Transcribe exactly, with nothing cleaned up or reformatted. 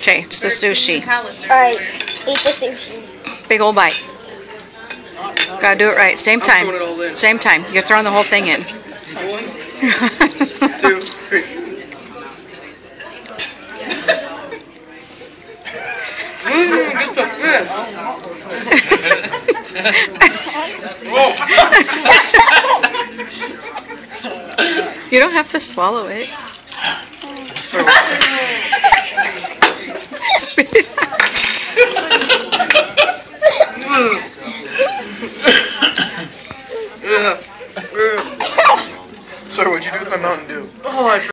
Okay, it's the sushi. Alright, eat the sushi. Big old bite. Gotta do it right. Same time. Same time. You're throwing the whole thing in. One, two, three. Mmm, get the fish. You don't have to swallow it. Spit it out.